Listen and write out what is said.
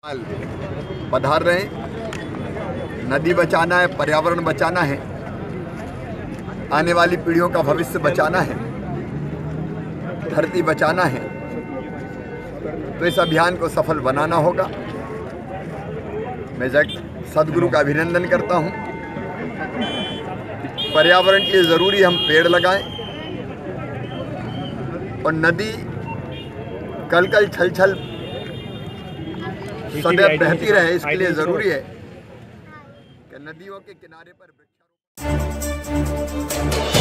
पधार रहे हैं। नदी बचाना है, पर्यावरण बचाना है, आने वाली पीढ़ियों का भविष्य बचाना है, धरती बचाना है, तो इस अभियान को सफल बनाना होगा। मैं सदगुरु का अभिनंदन करता हूं। पर्यावरण के लिए ज़रूरी हम पेड़ लगाएं और नदी कल छल छल सदैव बहती रहे, इसके लिए ज़रूरी है कि नदियों के किनारे पर वृक्षारोपण।